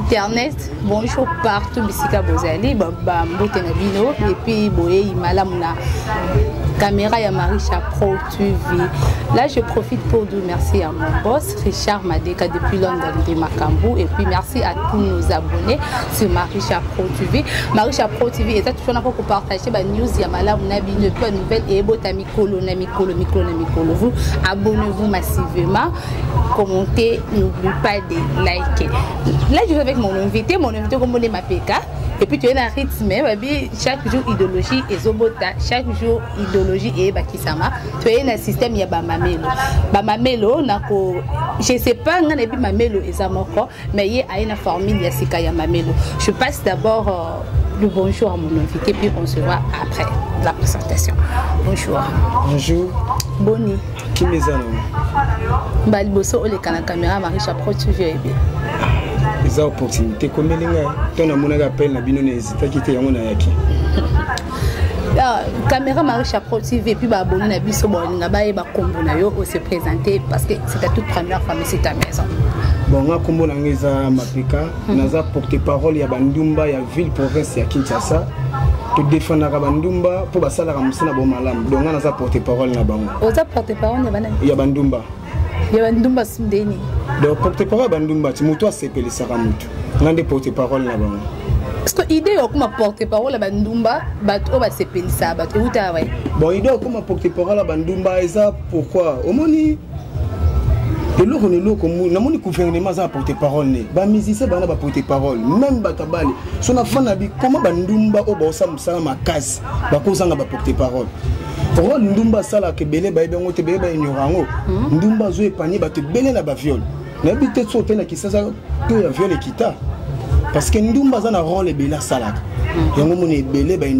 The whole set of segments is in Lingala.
Internet, bonjour partout, Bissika Bozali, Bambote Nabino, et puis Boye, Malamuna, caméra ya Marisha Pro TV. Là, je profite pour dire merci à mon boss, Richard Madeka, depuis London de Macambou, et puis merci à tous nos abonnés sur Marisha Pro TV. Marisha Pro TV est toujours là pour partager les news, il y a Malamuna, une bonne nouvelle, et Bota Mikolo, Mikolo. Vous abonnez-vous massivement, commentez, n'oubliez pas de liker. Là, je vais avec mon invité comme on est ma PK. Et puis tu es dans le rythme, chaque jour idéologie et Zobota, chaque jour idéologie et Bakisama. Tu es dans le système, il y a Bamamelo. Bamamelo, je ne sais pas, il y a Mamelo et Zamoko, mais il y a une formule, il y a Sika Mamelo. Je passe d'abord le bonjour à mon invité, puis on se voit après la présentation. Bonjour. Bonjour. Boni. Qui les a nommés? Balboso, le caméra, Marisha Pro TV. Les opportunités comme les gars, ton amour appelle la binone hésite qui était en ayaki. Caméra Marisha Pro TV puis abonné na biso bon ngaba e ba kombo na yo se présenter parce que c'est ta toute première fois mais c'est ta maison. Bon nga kombo na ngeza mapika naza porte-parole ya bandumba ya ville province ya Kinshasa. To défendre ka bandumba pour basala ka musina bo malamu. Donc nga naza porte-parole na bango. Oza porte-parole ya bana ya bandumba. Ya bandumba sundeni. Donc porte-parole bandumba ti muto asepeli saka muto. Ngande porte-parole na bango. Parce que l'idée est comme porte-parole à Bandumba, bateau va se payer ça, bateau où t'as ouais. Bon, l'idée est comme porte-parole à Bandumba, et ça pourquoi? Au moni, et l'eau on est l'eau comme nous, n'amoni gouvernement ça porte-parole né. Bah musicien bah na ba porte-parole, même batabali. Son enfant nabi comment Bandumba au bossa musala ma case, bah cause nga ba porte-parole. Pourquoi Ndumba sala ke belé ba ibengo te belé ba ignorango. Ndumba zo épanier ba te belé na ba viol. Nabi te sauter na kisasa to ya viol ekita. Parce que Ndumba a un rôle de la salade. Il y a un belé, il y a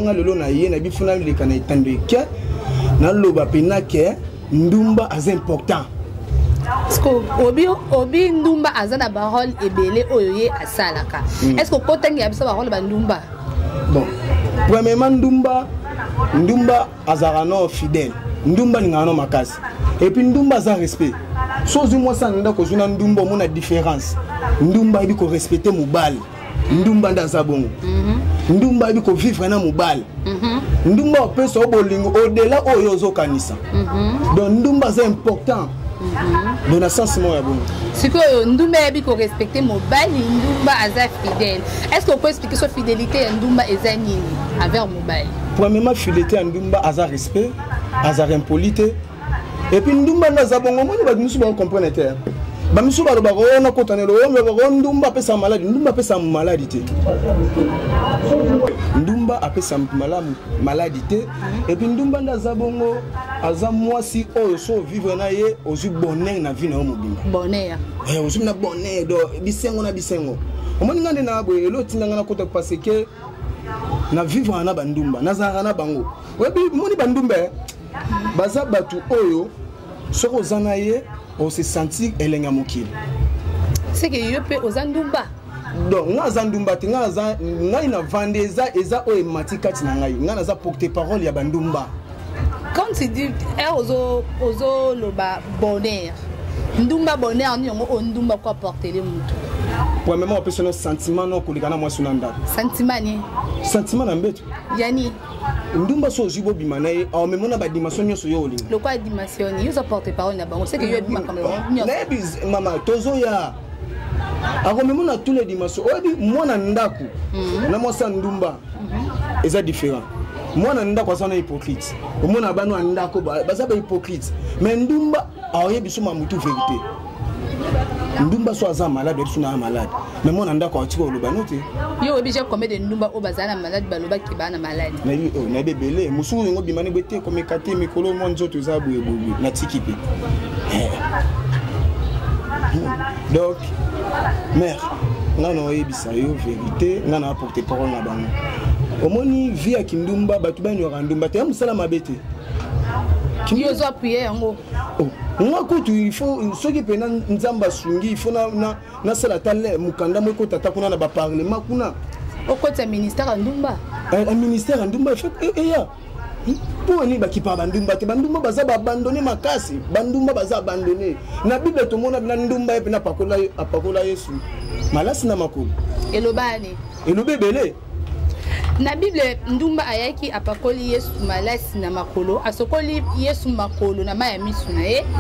Ndumba est important. Est-ce que Obi Ndumba a un rôle de belé à Salaka? Est-ce que Kotan y a un rôle de Ndumba? Bon, premièrement, Ndumba a un fidèle. Ndumba n'a pas de casse. Et puis Ndumba a un respect. Chose moi ça n'a pas Ndumba a une différence. Ndumba il faut respecter Moubal. Ndumba ndaza bongo. Ndumba il faut vivre na Moubal. Ndumba peut se bolingo au-delà oyozo kanisa. Donc Ndumba c'est important. Dans le sens moi bongo. C'est que Ndumba il faut respecter Moubal, Ndumba aza fidèle. Est-ce qu'on peut expliquer sa fidélité à Ndumba ezani envers Moubal? Premièrement fidélité à Ndumba aza respect, aza impolité. Et puis Ndumba ndaza bongo moi nous nous sommes compreneurs. Bamisu ba ba na kotane lo Ndumba pesa maladie Ndumba pesa maladie Ndumba apesa maladie et puis Ndumba ndaza bongo aza mwasi oyo so vivre na ye ozu bonheur na vie na mobimba bonheur ozu na bonheur do bisengo omoni ngande na boye elo tinanga na kota parce que na vivre na bandumba na zanga na bango webi moni bandumba baza batu oyo soko zana ye on se sentit elenga mokili. C'est que yo pe ozandumba. Donc nga zandumba te nga za nga ina vandeza eza o ematika tina ngai nga na za porte-parole ya bandumba. Quand tu dis ozo loba bonheur. Ndumba bonheur ni ngo ndumba kwa porter le mutu. Premièrement on peut se sentiment non kolikana moi sunanda. Sentiment ni. Sentiment na mbeto. Yani Ndumba so jibo bimana e o memona ba dimension nyoso yo olinga. Le quoi dimension ni yo porte-parole na bango c'est que yo bima comme nyoso. Nebis mama tozo ya. Ako memona tous les dimensions. Obi mwana ndaku. Na mosa Ndumba. Eza différent. Mwana ndako sana hypocrite. Omona banu ndako baza ba hypocrite. Mais Ndumba aoye biso mamutu vérité. Ndumba so aza malade biso na malade. Mais mwana ndako atiko oloba note. Yo obligé combien de Ndumba o bazana malade baloba ki bana malade. Na yo na bebele musu ngo bimane bete comme kate mikolo monzo to za buye bobu na tikipe. Donc mère ngana oyebisa yo vérité ngana apporter parole na bango. Omoni vie ya Kindumba batu banyo Ndumba te musala mabete. Yo zo appuyer yango. Nga kutu il faut ceux qui pena nzamba sungi il faut na sala tale mukanda mo ko tata kuna na ba parlement kuna. Au côté ministère Ndumba. Un ministère Ndumba fait ya. pour ni baki pa bandumba te bandumba baza abandonner makasi bandumba baza abandonner na bible to mona na ndumba et na pakola Yesu malasi na makolo elobani elobebele na bible ndumba ayaki apakoli Yesu malasi na makolo asokoli Yesu makolo na maya misu na ye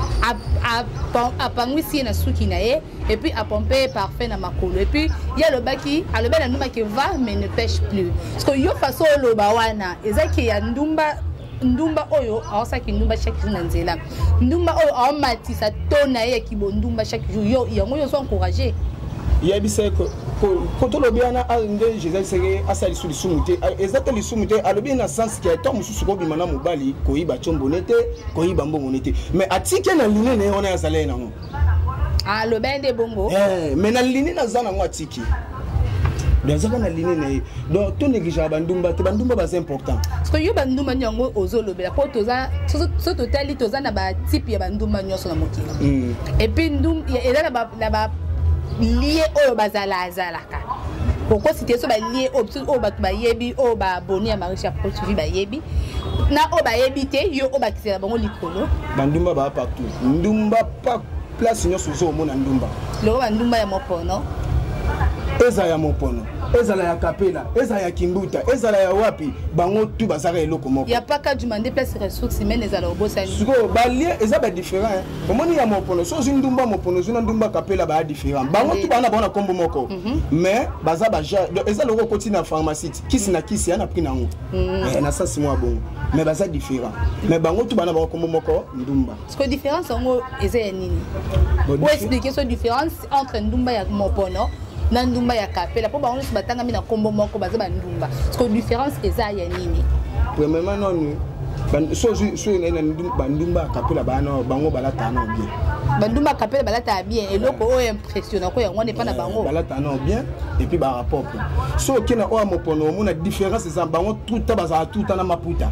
apangwisi na suki na ye et puis apomper parfait na makolo et puis ya lobaki alobela ndumba que va mais ne pêche plus parce que yo façon loba wana ezaki ya ndumba oyo awasaki ndumba chaque jour na nzela ndumba oyo amatisa tona ye kibondumba chaque jour yo yango yo so encourager ya biseko quand on lobiana ande Jésus seke asali suli sumute ezate li sumute alobi na sens ki to mususu ko bimana mobali ko yiba chombonete ko yiba mbongonete mais atike na linene ona ya sala na ngo le bain de bongo mais na linene na zana ngo atiki donc na linene donc to néglige bandumba te bandumba ba c'est important parce que yo bandumba nyango ozolobela po toza so totali toza na ba type ya bandumba nyoso na mokili et puis ndum eza na ba lié au bazalaka pourquoi c'était so ba lié au ba yebi au ba boni ya marisha produit ba yebi na o ba yebite yo o ba kisela bango likolo bandumba ba partout ndumba pa place nyoso zo mona ndumba lo ba ndumba ya mopono eza ya mopono ezala ya kapela eza ya kimbuta ezala ya wapi bango tu bazaka eloko moko ya paka demander place ressources humaines ezala obosani siko ba lié eza ba différent omoni ya mopono so ndumba mopono zo ndumba kapela ba différent bango tu bana bona kombo moko mais baza ba eza loko koti na pharmacie kisi na kisi yana prix nango na sens moi bongo mais baza différent mais bango tu bana ba kombo moko ndumba parce que différence ngo eza ya nini ou expliquer so différence entre ndumba ya mopono na ndumba ya kapela po bango batanga mina kombo moko baza ba ndumba parce que différence eza ya nini premièrement non so na ndumba kapela bana bango balata na bien bandumba kapela balata bien eloko o impressionnant ko yango ne pas na bango balata na bien et puis ba rapport so kina o mopono mona différence eza bango tout baza tout na maputa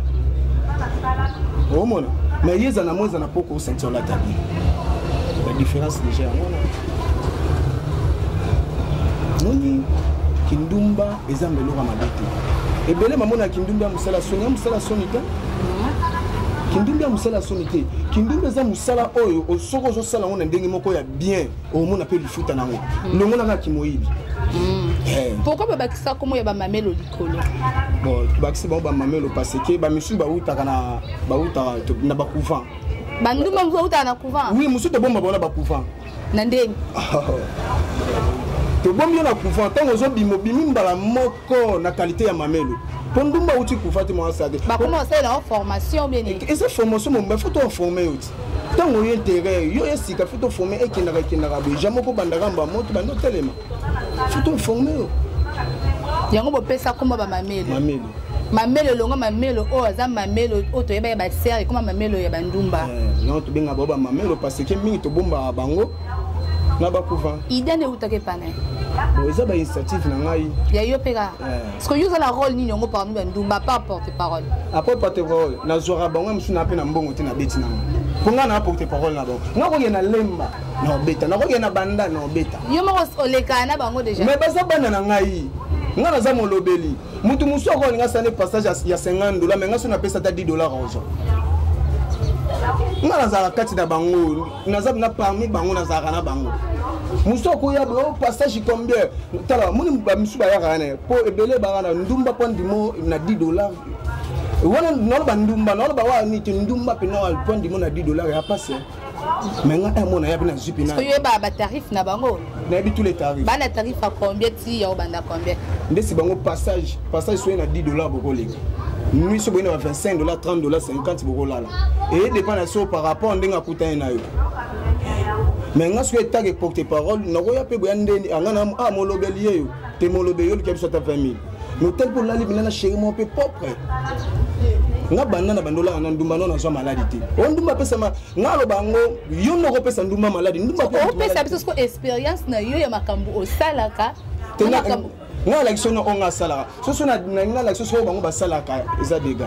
o mona mais yeza na moza na poko sentir la tabi la différence déjà mona noni kindumba ezambelo ka mabete ebele mamona kindumba musala soni te kindumba musala soni te kindumba za musala oyo osoko zo sala ngona ndenge moko ya bien omona pe lifuta nango longona ka kimoyibi pourquoi ba bakisa komo ya ba mamelo likolo bon bakisi ba mamelo parce que ba misu ba utaka na ba couvent bandumba mzo utaka na couvent oui musu te bomba bona ba couvent na ndenge to bombi na couvent tango zo bimi mbala moko na qualité ya mamelo pondumba uti couvent te mo asade ba commencer la formation bien et cette formation mo ba faut former uti tango yo intérêt yo esika faut former et kinaka be jamais ko bandaka mba moto bando telema faut former yango bo pesa komba ba mamelo longa mamelo o aza mamelo o to yeba ba serre comme mamelo ya bandumba non to benga ba mamelo parce que mingi to bomba bango na ba couvent idée utake pana bon ça ba initiative na ngai ya yo peka parce que yo za la rôle ni nyongo parmi bandumba pas porte parole après porte parole na zora bango msuna pe na mbongo te na beti na konga na porte parole na bango ngako ye na lemba na beta na ko ye na banda na beta yo moko oleka na bango déjà mais baza bana na ngai ngana za molobeli mutu musoko linga sane passage ya $50 mais ngaso na pesa ta $10 ozo ngana za kati na bango nazabu na parmi bango na za kana bango musoko ya bo passage combien tala muni ba misuba ya kana po ebele ba kana ndumba pondimo na $10 wana no ba ndumba no ba wa ni ndumba pe no pondimo na $10 ya passer mais nga mona ya bina zupi na parce que yo ba tarif na bango na bi tous les tarifs ba na tarif à combien ti ya banda combien ndesi bango passage soit na $10 boko lega nuit so boina $25 $30 $50 boko lala et dépend na so par rapport ndenga kuta na yo mais nga so etake porte parole na ko ya pe boya ndeni angana molobeli yo te molobeli yo ki so ta 20000 mais tel pour la libina na chéri mon peu propre nga banana bandola na ndumba no na so maladie te ndumba pesa ma ngalo bango yo no ko pesa ndumba maladie ndumba ko pesa biso ko expérience na yo ya makambu osalaka tena nga la kisono onga salaka so na nga la kisono bango basalaka eza dega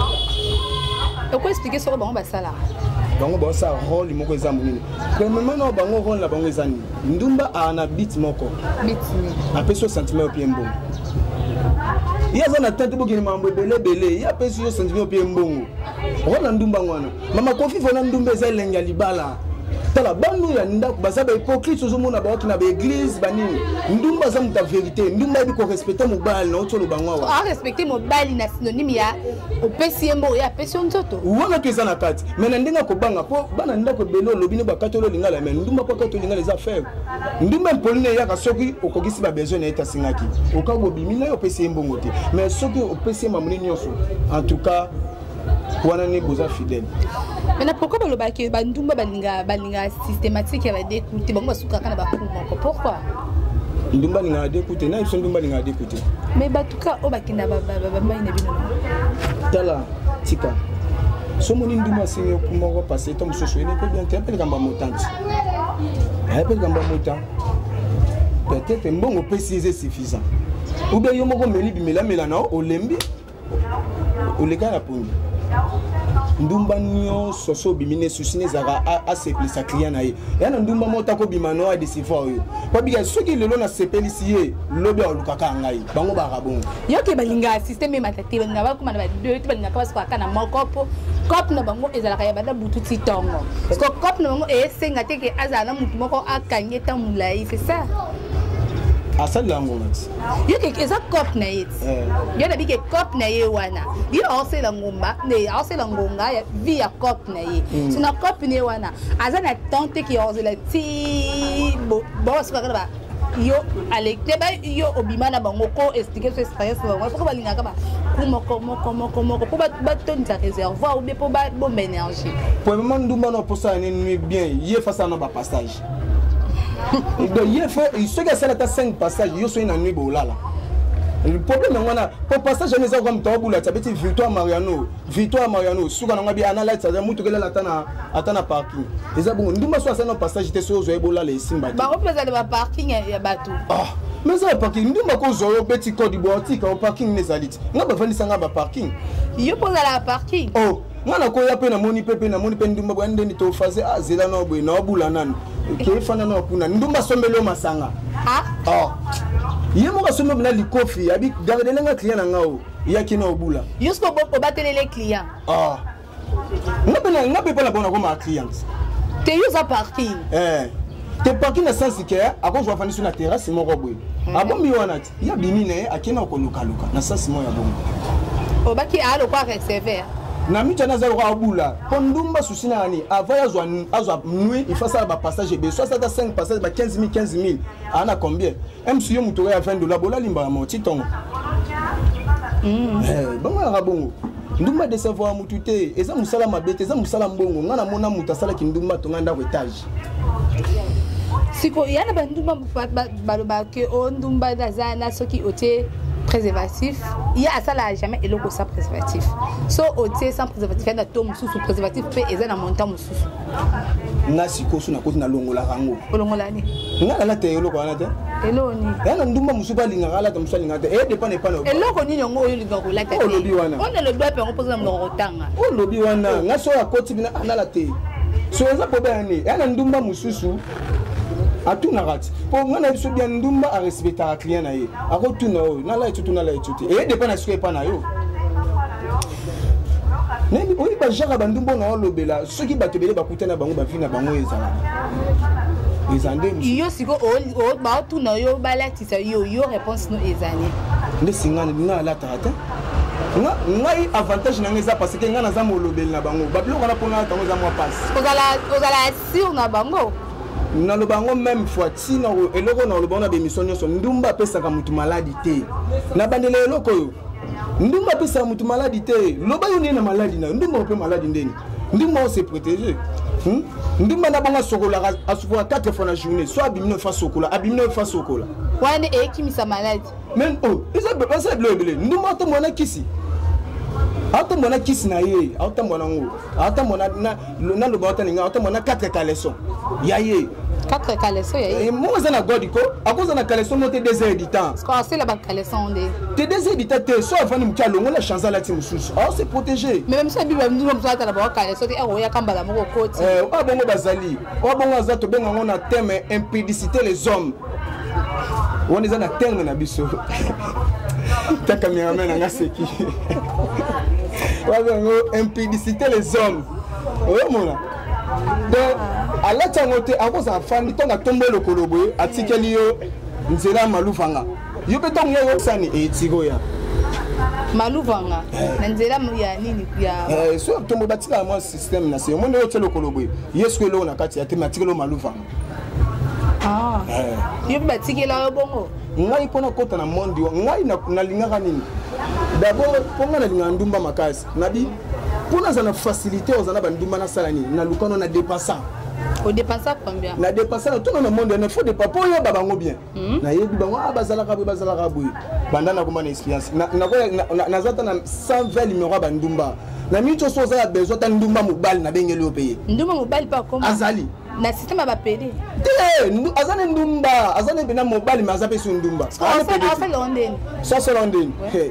ko expliquer so bango basalaka bango ba sa rôle moko eza munini premièrement no bango rôle na bango eza ni ndumba ana beat moko beat ni apeso sentiment au piembo Il y a un tête qui est belé, il y a personne qui est bien bon. On a ndumba wana. Mama kofi fona ndumba zelenga libala. Tala bandu ya ndako baza hypocrite ozomona ba ki na ba église banini. Ndumba za muta vérité, ndumba bi ko respecter mobali na otolo bangwa wa. Ah respecter mobali na synonyme ya opesi mbo ya pesi nzoto. Wana keza na kati. Mais na ndenga ko banga po bana ndako belo lobini ba katolo lingala mais ndumba pa katolo lingala les affaires. Ndumba polina ya ka soki okogisi ba besoin na eta singaki. Okago bimina yo opesi mbongo te. Mais soki opesi mamuni nyonso. En tout cas wana ni boza fidèle. Mais pourquoi le bac bandumba balinga systématique ya d'écouter bango basuka kana ba pourquoi ndumba linga d'écouter na iso ndumba linga d'écouter mais batuka o bakina ba mai na bino tala tika somoni ndumba sinyo kumoko passer tom soso ene ko bien te appelle kamba motante appelle kamba motant peut-être mbongo préciser suffisant ou bien yo moko meli bimela mela na olembi oleka na pongi ndumba nyo soso bimine susine zaka a seplisa client na ye yana ndumba mota ko bimano a décevoir yo ko biga soki lelo na sepelisi ye lobi olukaka ngai bango ba rabon yo ke balinga système matati balinga ba kuma na ba deux balinga ka baswa kana mokopo cop na bango ezalaka ya bada butu titongo parce que cop na bango esenga te ke azana mutu moko akanyeta mulai c'est ça asali lango mati yo ke eza cop na yet yo na bike cop na ye wana yo ose la ngomba ne ose la ngonga ya via cop na ye sina cop ne wana azana tante ki ose la ti bo ska ba yo ale teba yo obimana bango ko expliquer ce expérience bango ko balinga ka ba moko po ba tonta réservoir ou bien po ba bombe énergie pour moment ndumba no posa ni bien ye face à no ba passage et donc il faut ce que c'est là 5 passages yo so ina nuit bolala le problème ngwana pour passage ne za comme tobula tabeti Victoire Mariano suka na ngabi analyse ça mutu kela atana parking eza bon ndumba so asana passage te so zo ebolala esimba ba représente ba parking ya batu ah mais ça parking ndumba ko zo beti code botika au parking nezalit ngaba vandisa ngaba parking yo poza la parking oh ngana ko ya pe na moni pe ndumba bwande ni to faze azela no bwe na obula nani ke fana na kuna ndumba sombelo masanga oh yemo ka sombe na likofi abi garder nga client nga o yaki na obula yusko bo batele les clients ah ngabe pa la bona ko ma client te yusa parking te parking na sens que ako jo afani sur la terrasse mo robwe abombi wana ti ya bimine akena ko luka na sens mo ya bongo obaki alo kwa réserver na mitana za kwa obula pondumba susina ani avaya azwa nuit il faut ça ba passage be 65 passage ba 15000 ana combien MC yo muto ya $20 bola limba mo titongo bango ya bongo ndumba de savoir mutute eza musala mabete eza musala mbongo ngana mona muta sala kindumba to nganda ko etage siko yana bandumba ba ke ondumba dazana soki ote préservatif il y a ça là jamais et logo ça préservatif so ote sans préservatif na tom sous préservatif pe eza na montant sous na siko suna koti na longola rango longola ni ngala la te loko wana te eloni yana ndumba musuba linga ngala ta musuba linga te e dépend eloko ni nyongo oyo linga ko la te o lobi wana on le doit pe on pose na rotanga o lobi wana ngaso ya koti bina anala te so eza problème yana ndumba mususu atuna rati pour ngana biso bien ndumba a respecter a client na ye akotuna o na la etutu e dépend na siko pa na yo nani oyi ba jara bandumbo na olobela soki batebele bakutana bango bafina bango ezala ezande yo siko o ba tuna yo balatisa yo réponse no ezane nde singana na la tata ngai avantage na ngeza parce que ngana za molobela na bango bablo kana pona tango za moi passe ozala sur na bango na le bango même fois tina eloko na le bango bémission nyonso ndumba pesaka mutu maladi te na bandele eloko yo ndumba pesaka mutu maladi te loba yo na maladi na ndumba pe maladi ndeni ndumba on se protéger ndumba na bango sokola asufa 4 fois na journée soit abimino fa sokola wane ekimisa maladi même oh eza basa bleu ndumba to mona kisi autant mona kisi na ye autant mona ngo autant mona na lo bota ninga autant mona 4 caleçons ya ye 4 caleçons ya ye mo za na godiko akoza na caleçon moté 2 heures du temps parce que c'est la ba caleçon de te 2 heures du temps te so afani mkialo ngola chance la timu susu ah c'est protégé mais même ça biba mdu mso ata na ba caleçon te ero ya kambala moko koti o bongo bazali o bongo za to benga ngona thème impudicité les hommes on est na terme na biso Ta caméraman a seki. Impudicité les hommes. Oui, mon donc, à la tangote, à cause de fan, ton a tombé le colobo, à Tikelio, Nzela Maloufanga. You peux tomber au Sani et Tigoya. Maloufanga. Nzela Mouyani, Nia. Sur ton bâti à moi, système national. Mon hôtel au colobo. Yes, que l'on a quatre thématiques au Maloufanga. Ah. You peux bâtir là au bon. Ngai kona kota na monde ngai na lingaka nini d'abord ponga na linga ndumba makasi nabi pona za na facilité ozana ba ndumba na sala nini na lukano na dépensant au dépensant combien na dépensant tout na monde na faut de papa yo ba bango bien na yebi bango bazala ka boy banda na komana expérience na zata na 120 numéro ba ndumba na micho so za besoin ta ndumba mobile na bengeli o payer ndumba mobile pas comment azali na système ba pede azana ndumba azana bina mobile mazape su ndumba afel London ça c'est London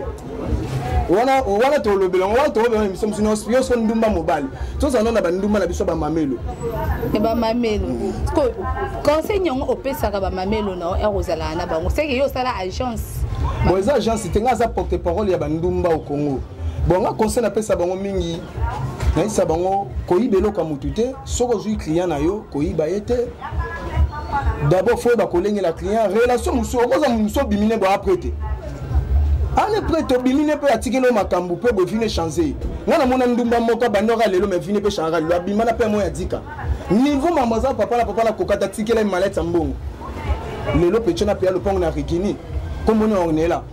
wana to lobela wana to lobela miso musi no so ndumba mobile to ça non na ba ndumba na biso ba mamelo e ba mamelo ko conseil nyongo opesa ka ba mamelo na erozala na bango c'est que yo sala agence bon les agences tenga za porte parole ya ba ndumba au Congo bon nga conseil na pesa bango mingi na isa bango koyibelo ka mutute soko zui client na yo koyiba yete d'abord faut ba kolenge la client relation muso okoza muso bimine bo apprêter ane prêter bimine pe atikelo makambu pe bo vine changer ngana mona ndumba moka bandoka lelo me vine pe changer lo bimana pe mo ya dika niveau mamaza papa la kokata tikela malette mbongo lelo pe chona pe le pongo na rikini comme on est là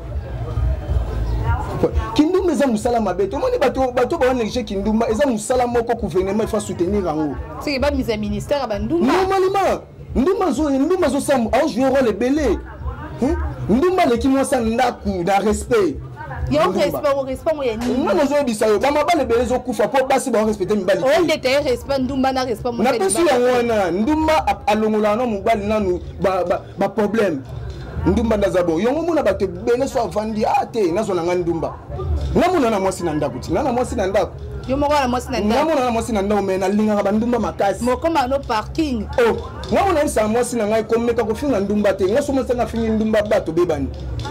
kindumba eza musala mabe to moni bato ba négliger kindumba eza musala moko gouvernement il faut soutenir yango c'est ba mise ministère ba ndumba normalement ndumba zo sam a jouer rôle belé ndumba leki mosa ndaku da respect yo respect mo yani ngana zo bisayo ba mabale belé zo kufa po basi ba respecter mibali on était respect ndumba na respect mo na pesu ya wana ndumba alongola na mobali nanu ba problème ndumba ndazabo yongo muna bato bele so avandi ate nazo na ndumba ngamuna na mwasi na ndako tina na mwasi na ndako yo moko na mwasi na ndako ngamuna na mwasi na ndako me na linga ba ndumba makasi moko no parking ngamuna nsa mwasi na ngai komeka ko finga ndumba te ngaso mwasi na finga ndumba bato bebani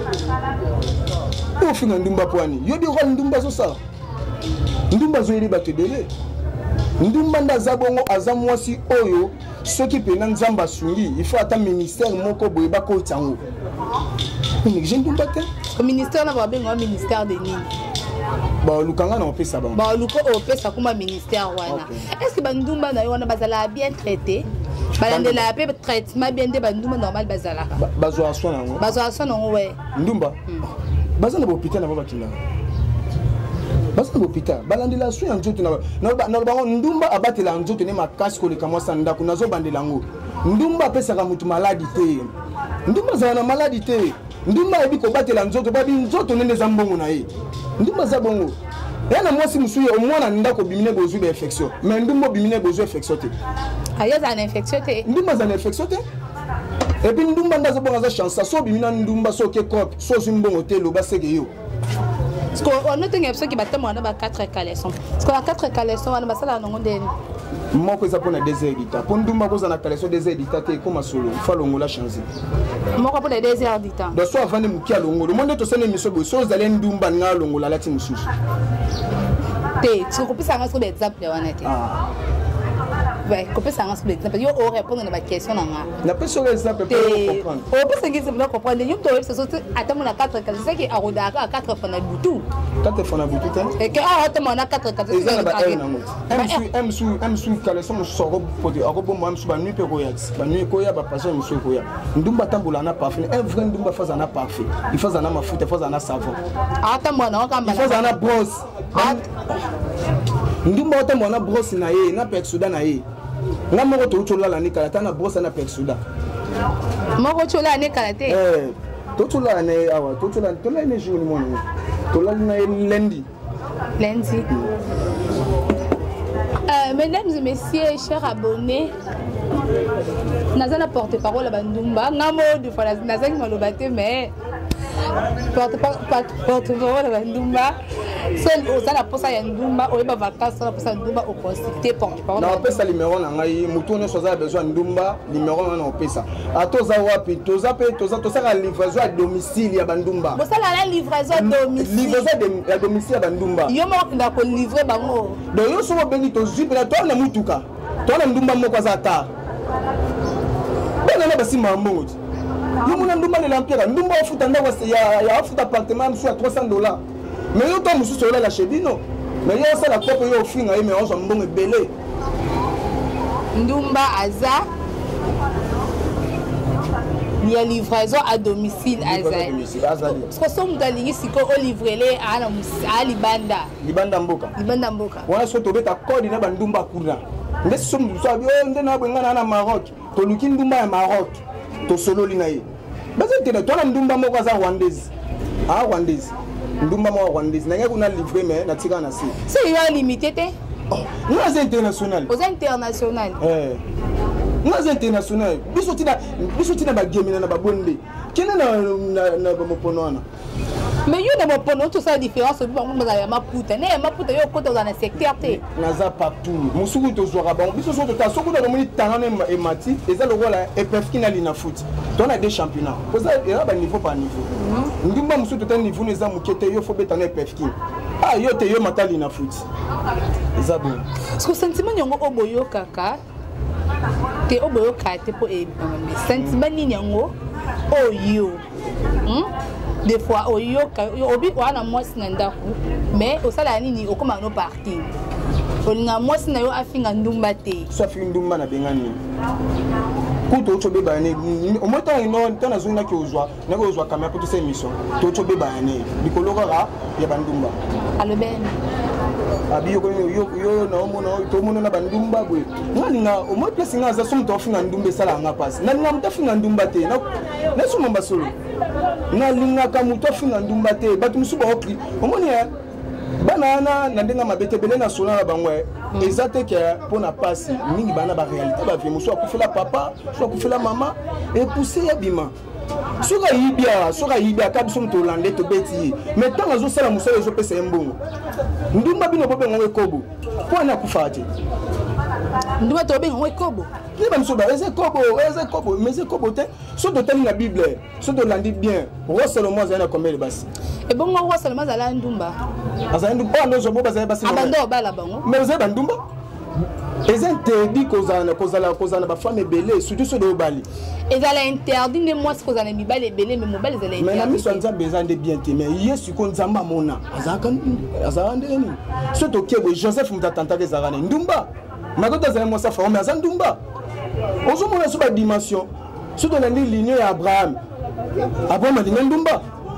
o finga ndumba pwani yo di ko ndumba so sa ndumba zo yeli bato bele ndumba ndazabongo azamwasi oyo soki pena nzamba sungi il faut ata ministère moko boye bako tango ni je ndumba te le ministère na ba bengo ministère de nini ba lukanga na opesa ba ba luko opesa kuma ministère wana est-ce que bandumba na yo wana bazala bien traité balandela pe traitement bien de bandumba normal bazala bazo aswa nango ouais ndumba bazala ba hôpital na ba bakina basa hôpital balandela su ya nzoto na bango ndumba abatela nzoto ne makasi ko le kamwasa ndako nazo bandela ngo ndumba pesa ka mutu maladi te ndumba za na maladi te ndumba ebi ko batela nzoto babi nzoto nende za mbongo na ye ndumba za bongo yana mwasi musuye omwana ndako bimine bozu be infection mais ndumba bimine bozu infection te aya za na infection te ndumba za na infection te et puis ndumba ndazo bonga za chance so bimina ndumba so ke cop so zimbongo te lo baseke yo. Parce qu'on a tenu à ce qui battait moi dans 4 caleçons. Parce qu'on a 4 caleçons, on a passé la non de. Moi que ça pour les déserts d'état. Pour nous moi on a caleçon déserts d'état comme solo. Il faut l'ongola changer. Moi pour les déserts d'état. Donc soit avant de mukia longo. Le monde to sene miso bo so zale ndumba nga longola lati mususu. Té, tu peux ça sur l'exemple honnête. Ah. Ouais, qu'on peut s'en expliquer. Parce que yo répondre à ma question là. La personne exemple peut comprendre. On peut s'en comprendre. Yo to c'est surtout attends on a 4 caleçons, c'est que aroda à 4 fois na butu. 4 fois na butu et que attends on a 4 caleçons. M sou caleçon mo soro podi arobo mo am sou ba nuit pe royax. Ba nuit koya ba passion mo sou koya. Ndumba tambola na parfum. Un vrai ndumba faza na parfum. Il faza na mafuta, faza na savon. Attends moi na kamba. Faza na brosse. Ndumba ota mo na brosse na ye na persuda na ye. Nga moko to chola la nika ta na brosse na persuda. Moko chola ne karate. To chola ne awa to chola to la ne jour ni mono. To la na lundi. Lundi. Mesdames et messieurs, chers abonnés, nous avons la porte-parole à Bandumba. Nous avons dit que nous avons dit porte-parole ya ndumba so oza na posa ya ndumba oyeba vacances na posa ya ndumba oconsulter porte-parole na opesa numéro na ngai mutu nyonso aza besoin ndumba numéro wana opesa atoza wapi toza pe tosaka livraison à domicile ya bandumba bosala na livraison à domicile livraison ya domicile ya bandumba yo moko kinda ko livrer bango donc yo so bengi tozwi pena toana mutuka toana ndumba moko aza ata bana na basima mbongo yo mona ndumba le lampira ndumba ofuta ndako ya ofuta appartement msu ya $300 mais yo to mususu ola la chebino mais yo sala kopo yo ofinga ye mais on mbongo ebele ndumba aza ya livraison à domicile azali parce que so mutu alingi sikoyo olivrele aa libanda mboka wana so tobeta kode na bandumba kuna nde so mutu abi o nde na bwengana na Maroc toluki ndumba ya Maroc tosololi na ye baza tena tona ndumba moko aza rwandaise ndumba moko rwandaise nange kuna livrer mais na tika na si c'est yo limité te nga aza international oza international nga aza international biso tina bagemina na babonde kende na bamopono wana mais yo na mopono tosala différence obi bango bazala ya maputa ne ya maputa yo okota oza na secteur te naza partout mosuku tozwaka bango biso so tota soki tomoni tangana emati eza lokola epefki na lina foot tona des championnats oza eza baniveau par niveau ndumba mosuku tota niveau eza moke te yo fo betana epefki yo te yo matali na foot eza bon parce que sentiment yango oboyokaka te oboyoka te po sentiment nini yango oyo des fois oyoka obi wana mwasi na ndako mais osala nini okoma no parking olinga mwasi na yo afinga ndumba te so afinga ndumba na bengani kuto ocho bane omota ino tana zuna ki ozwa nako ozwa kamera pour cette émission to ocho bane bikolokara ya bandumba aloben abi yo na omona to mona na bandumba bwe ngalinga omo place nga za somo to finga ndumba sala nga passe na nga mutafinga ndumba te na somo mbasolo ngalinga ka muto finga ndumba te batu musuba okri omoni bana na ndenga mabete bele na sona na bangwe ezate ke pona passe mingi bana ba réalité ba vie muso akufela papa so akufela mama et pousser ya bima soka yibia kabiso mto Hollandais to beti mais tant azo sala muso ezo pesa mbongo ndumba bino bobe ngwe kobo pona kufati ndumba to bengo kobo ni ba muso ba eze kobo mais eze kobo te so to tali na bible so to landi bien roi Salomon zana combien basi et bon roi Salomon zala ndumba azandu ba ndo zo boba zala basi abando bala bango mais zala ndumba les interdits kozala ba femme belé surtout ceux de obali ezala interdit ne moi ce kozala mibale belé mais mobile ezala interdit mais na miso nzambe ezande bien te mais yesu ko nzamba mona azaka ndeni surtout kebo Joseph mutatanta ke zarane ndumba makoto azala mo sa forme azandumba ozo mona so ba dimension surtout na lignée ya Abraham alinga ndumba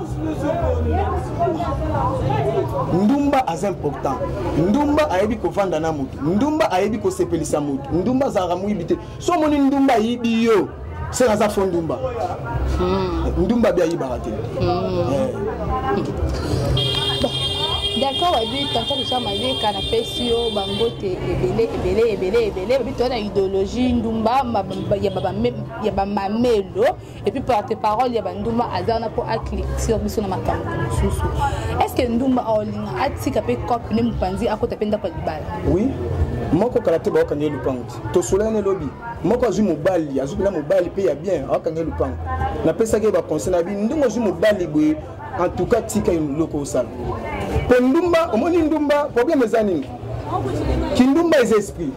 ndumba az important ndumba ayebi kovanda na mutu ndumba ayebi kosepelisa mutu ndumba azalaka moyibite so moni ndumba ayibi yo se aza fo ndumba ndumba bi ayibaka te d'accord wabi tonton Richard Maleka na pesi yo bangote ebele babi to na idéologie ndumba ya bamamelo et puis porte-parole ya bandumba azana po aclecture biso na makambo mosusu est-ce que ndumba olinga atika pe kopi ne mupanzi akota penda kwa libala oui moko karate ba okanye lupango to solane lobi moko azu mobali azubila mobali pe ya bien okanye lupango na pesa ke ba conseil na bi ndungo azu mobali bwe en tout cas tika une loko osala pour ndumba omoni ndumba problème ezani kindumba est esprit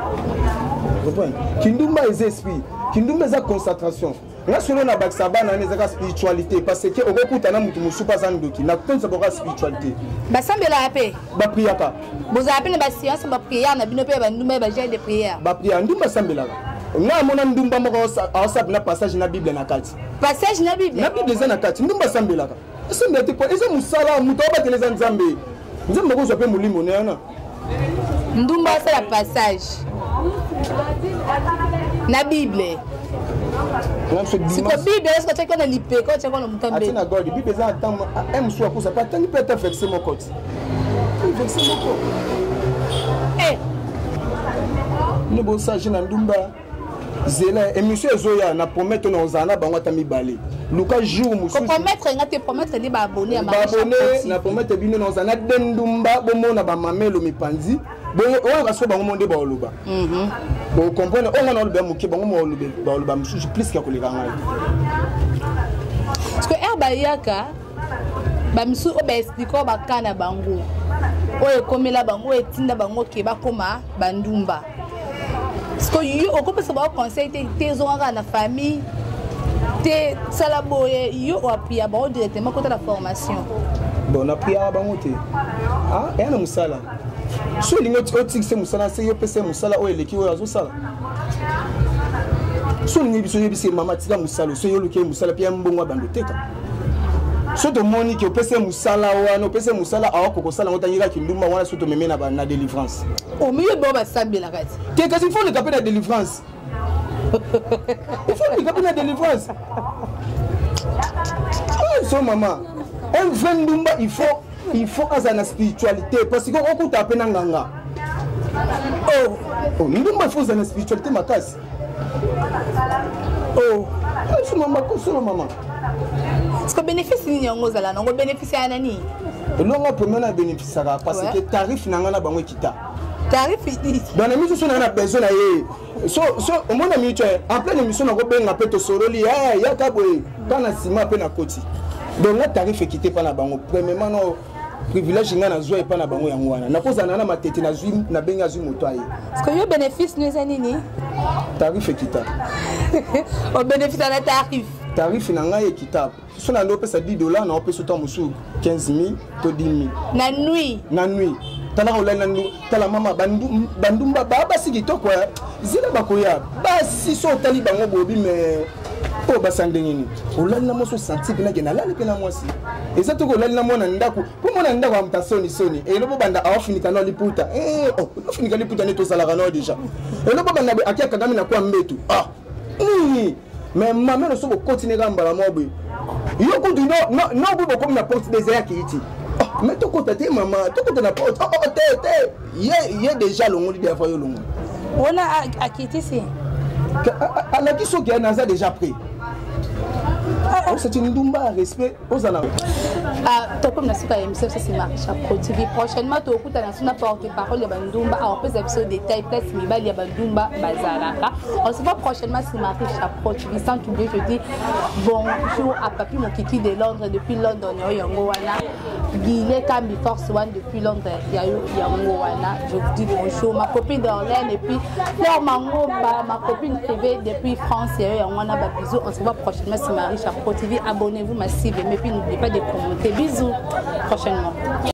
kindumba est esprit kindumba est concentration nga solo na baksaba na nezaka spiritualité parce que okokuta na mutu musupa zandoki na konza boka spiritualité basambela pe ba priaka boza pe na ba science ba prière na bino pe ba ndumba ba jeune de prière ba prière ndumba sambela nga mona ndumba moko awasab na passage na bible na kati passage na bible eza na kati ndumba sambela sambela te eza musala mutu abateleza nzambe nzambe ko zope mulimo nena ndumba c'est la passage na bible c'est quoi bible est-ce que tu connais l'ipé quand tu connais le mutambe atina god bible ça attend aime soit pour ça pas tant peut être vexer mon côté vexer mon côté ne bon ça je na ndumba zela émission ezoya na promettre na ozana bango tami balé luka jour mususu promettre nga te promettre ni ba abonné à ma abonné na promettre bino na ozana dendumba bomona ba mamelo mipanzi bon on va se bango monde ba oloba bon comprendre on na oloba muke bango mo oloba ba oloba mususu plus ka koleka ngai parce que herba yaka ba misu o ba expliquer ba kana bango o ekomela bango etinda bango ke ba koma bandumba. Parce que yo peut se conseil tes zonga na famille tes salaboye yo appris à bon directement côté la formation. Bon appris à bango te. Ah et na musala. So lingo otik se musala se yo pese musala o eleki o azo sala. So lingo biso yebise mama tika musala so yo luke musala pia mbongo bandoteka. So to moni ki opese musala wana opese musala awako kosala ngotanyira kinduma wana so to meme na délivrance. Au milieu de la sambela kati. Qu'est-ce qu'il faut le caper la délivrance? Il faut le caper la délivrance. Oh, so maman. Un vrai ndumba il faut azana spiritualité parce que on coûte à peine nganga. Oh, ndumba il faut azana spiritualité makasi. Oh, so maman. Est-ce que bénéfice ni yango zala nango bénéfice ya nani? Longa premier na bénéficiera parce que tarif nanga na bango kita. Tarif dans la mission on a besoin so au moins minute en pleine émission on va benga peto soroli ya kaboy kana sima pe na koti donc la tarif équité pas na bango premièrement no privilège nga na zo et pas na bango yango wana na koza na matete na zui na benga zui moto aye est-ce que yo bénéfice nous nini tarif équitable au bénéfice na tarif nanga équitable so na ndo pesa $10 na opesa to musu 15,000 to 10,000 na nuit tala olala ndu tala mama bandumba baba sigito kwa zila bakoya basi so tali bango bobi mais po basandengini olala moso senti pena ke na lala pena mwasi eza to olala na mona ndako po mona ndako amta soni et lobo banda afinika no liputa afinika liputa ne to sala kana déjà et lobo banda akia kagami na kwa mbetu mais maman no so bo continuer gamba la mobe yo ko du no bo comme na porte des airs qui iti mais tu côté maman tu côté la porte il y a déjà le monde de foyer long on a quitté ici à la qui sont qui a déjà pris c'est une dumba respect aux années top comme na suka émission ça c'est marche à TV prochainement to okuta na suna porte-parole ya bandumba alors peut épisode détail place mibali ya bandumba bazalaka on se voit prochainement c'est Marie Chapeau TV sans oublier je dis bonjour à Papi Mokiki de Londres depuis London yango wana Guillet Kambi Force One depuis Londres yango wana je vous dis bonjour ma copine d'Orléans et puis Fleur Mango ma copine privée depuis France yango wana ba bisous on se voit prochainement c'est Marie Chapeau TV abonnez-vous massivement et puis n'oubliez pas de commenter bisous prochainement.